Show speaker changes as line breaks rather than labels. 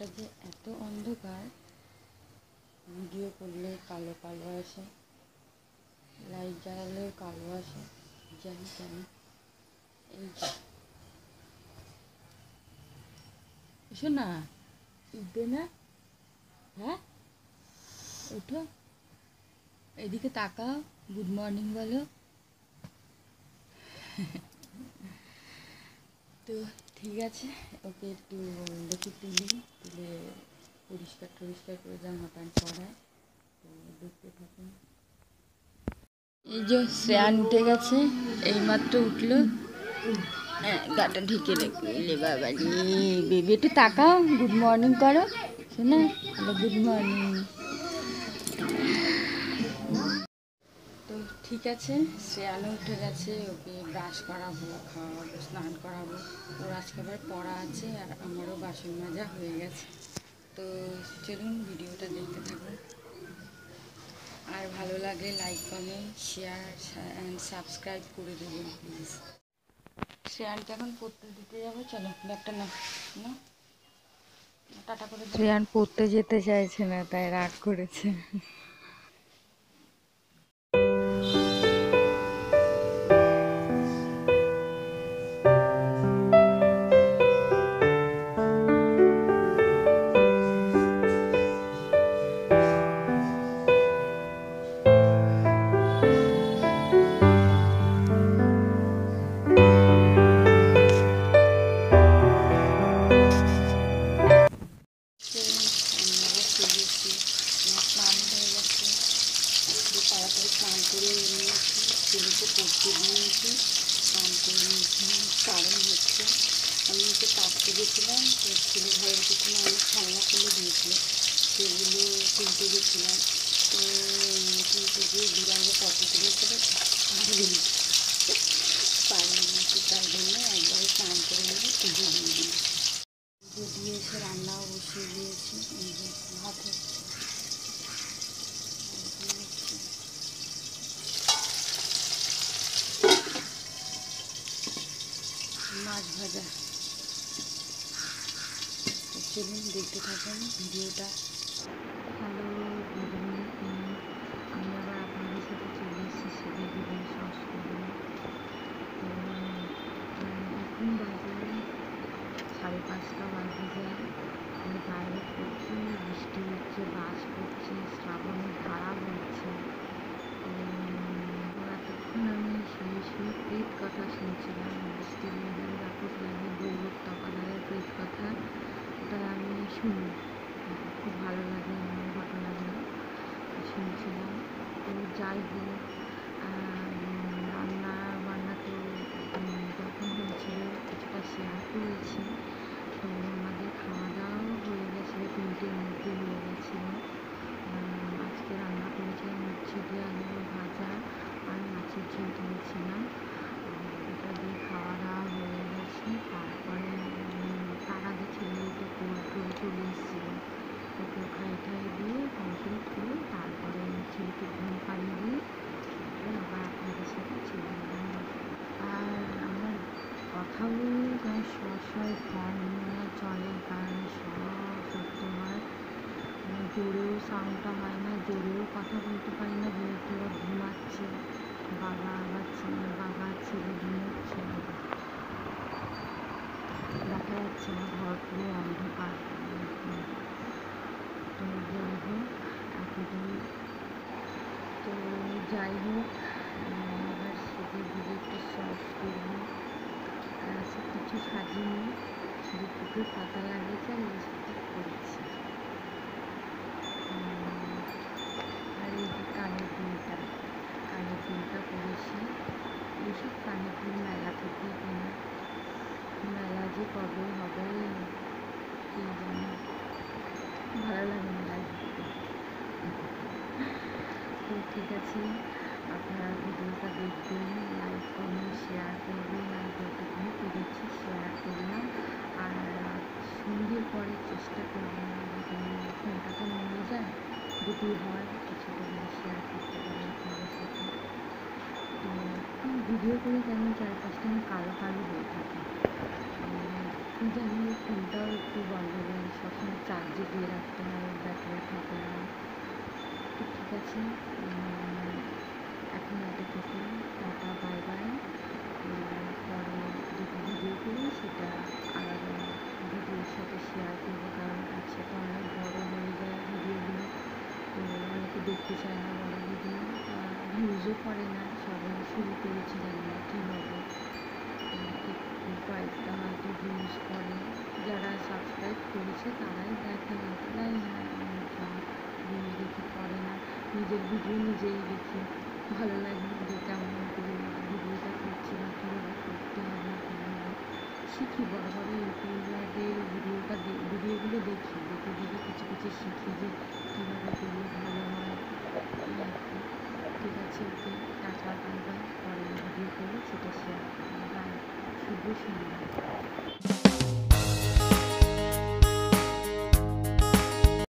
রাস্তাটা যে এত অন্ধকার, ভিডিও করলে কালো কালো আসে, লাইট জ্বালালেও কালো আসে, জানি কেন। এই এসো না, উঠবে না? হ্যাঁ, ওঠো, এদিকে তাকাও, গুড মর্নিং বলো। তো ঠিক আছে, ওকে একটু দেখি তুলে পরিষ্কার করে জামা প্যান্ট পরায়। তো দেখতে থাকুন। এই যে শ্রেয়ান উঠে গেছে, এইমাত্র উঠলো। হ্যাঁ, গাটা ঢেকে রেখে বাবা রে, বেবি একটু তাকাও, গুড মর্নিং করো শোনা, গুড মর্নিং। তো ঠিক আছে, শ্রেয়ানও উঠে গেছে, ওকে ব্রাশ করাবো, খাওয়াবো, স্নান করাবো। ওর আজকে আবার পড়া আছে, আর আমারও বাসন মাজা হয়ে গেছে। তো চলুন ভিডিওটা দেখতে থাকুন। আর ভালো লাগলে like, comment, share and subscribe করে দেবেন প্লিজ। শ্রেয়ানকে এখন পড়তে দিতে যাবো, চলো ব্যাগটা না না টাটা করে। শ্রেয়ান পড়তে যেতে চাইছে না, তাই রাগ করেছে। স্নান হয়ে গেছে, তাড়াতাড়ি স্নান করে নিয়েছি, ছেলেকে পড়তে দিয়েছি, স্নান করে নিয়েছি। কারণ হচ্ছে আমি ওকে কাটতে গেছিলাম, তো ছেলে ঘরের পিছনে অনেক খেলনা ফেলে দিয়েছিল, সেগুলো তুলতে গেছিলাম। তো তুলতে গিয়ে বিড়ালে পটি করেছিল, পারিনি, তার জন্য একবারে স্নান করে নিয়ে পুজো দিয়ে দিই। পুজো দিয়ে এসে রান্নাও বসিয়ে দিয়েছি। এই যে ভাতে মাছ ভাজা। চলুন দেখতে থাকুন ভিডিওটা। Hello, good evening. আমি আবার আপনাদের সাথে চলে এসেছি সেদিন ভিডিও শর্টস করবো। তো এখন বাজে 5:30 বাজে যায়। আমি বাইরে প্রচুর বৃষ্টি হচ্ছে, বাস পড়ছে, শ্রাবণের ধারা বলছে। তো এতক্ষণ আমি শুয়ে প্রেত কথা শুনছিলাম, বৃষ্টির মেঘের রাক্ষস লাগে গৌরব তপাদারের প্রেত কথা। ওটা আমি শুনি, খুব ভালো লাগে এমন ঘটনাগুলো শুনছিলাম। তো যাই হোক, রান্না বান্না তো যখন হয়েছিল কিছুটা শেয়ার করেছি। তো আমাদের খাওয়া দাওয়াও হয়ে গেছিলো, 3টের মধ্যে হয়ে গেছিলো। আজকে রান্না করেছিলাম উচ্ছে দিয়ে আলু ভাজা আর মাছের ঝোল করেছিলাম, ওটা দিয়ে খাওয়া দাওয়া হয়ে গেছে। তারপরে তার আগে ছেলে তো করে চলে এসেছিলো, ওকে খাইয়ে দিয়ে কমপ্লিট করে তারপরে ছেলেকে ঘুম পাড়িয়ে দিয়ে আবার আপনাদের সাথে চলে এলাম। আর আমার কথা বললে যেন সবসময় ফোন চলে, কারণ সব সত্য হয়, জোরেও সাউন্ডটা হয় না, জোরেও কথা বলতে পারি না, যেহেতু ওরা ঘুমাচ্ছে, বাবা ছেলে ঘুমোচ্ছে, দেখা যাচ্ছে না, ঘর পুরো অন্ধকার। তো যাই হোক এতদিন, তো যাই হোক এবার সেদিন ভিডিও একটু শর্টস করবো। সব কিছু সাজিয়ে শুধু পুকুর পাতা লাগিয়েছে আর লিপস্টিক করেছি। আর এই যে কানের দুলটা করেছি, এইসব কানের দুল মেলা থেকে কেনা, মেলা যে কবে হবে কে জানে, ভালো লাগে মেলায় ঘুরতে। তো ঠিক আছে, আপনারা ভিডিওটা দেখবেন, লাইক কমেন্ট শেয়ার করবেন, আর যতটুকু পেরেছি শেয়ার করলাম। আর সন্ধ্যের পরে চেষ্টা করবেন যদি ফোনটা তো নিয়ে যায়, যদি হয় কিছুটা যদি শেয়ার করতে পারি আপনাদের সাথে। তো ভিডিও করে যেমন চারপাশটা আমি কালো হয়ে থাকে, কি জানি ফোনটাও একটু গন্ডগোল সবসময় চার্জে দিয়ে রাখতে হয়, ব্যাটারি থাকে না। তো ঠিক আছে, এখন এতটুকু, টাটা, বাই বাই। পরে যেটা ভিডিও করি সেটা আলাদা ভিডিওর সাথে শেয়ার করবো, কারণ একসাথে অনেক বড় হয়ে যায় ভিডিওগুলো। তো অনেকে দেখতে চায় না বড় ভিডিও, ভিউজও করে না। সবে শুরু করেছি, জানি না কী হবে। একটু কয়েকটা হয়তো ভিউজ করে, যারা সাবস্ক্রাইব করেছে তারাই দেখে, হয়তো জানি না, ভিউজ দেখে করে না। নিজের ভিডিও নিজেই দেখি, ভালো লাগে যে কেমন করে ভিডিওটা করছি বা কীভাবে করতে হবে, কীভাবে শিখি। বড় বড় ইউটিউবারদের ভিডিওগুলো দেখি, দেখে দেখে কিছু কিছু শিখি যে কীভাবে করলে ভালো হয়। এই আর কি। ঠিক আছে, ওকে, টাটা, বাই বাই। পরে ভিডিও করলে সেটা শেয়ার করবো। বাই, শুভ সন্ধ্যা।